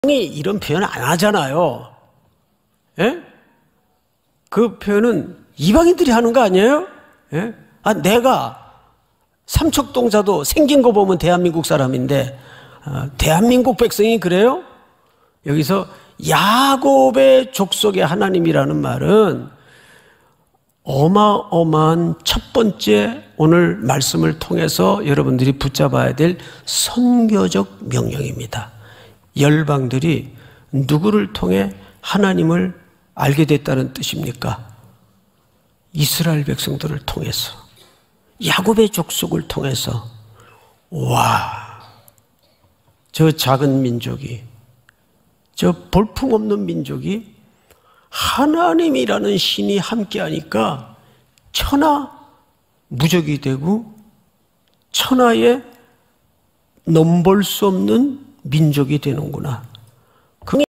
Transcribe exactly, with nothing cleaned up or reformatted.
이런 표현 안 하잖아요. 예? 그 표현은 이방인들이 하는 거 아니에요? 예? 아, 내가 삼척동자도 생긴 거 보면 대한민국 사람인데 어, 대한민국 백성이 그래요? 여기서 야곱의 족속의 하나님이라는 말은 어마어마한 첫 번째 오늘 말씀을 통해서 여러분들이 붙잡아야 될 선교적 명령입니다. 열방들이 누구를 통해 하나님을 알게 됐다는 뜻입니까? 이스라엘 백성들을 통해서, 야곱의 족속을 통해서. 와, 저 작은 민족이, 저 볼품없는 민족이 하나님이라는 신이 함께하니까 천하 무적이 되고 천하에 넘볼 수 없는 민족이 되는구나.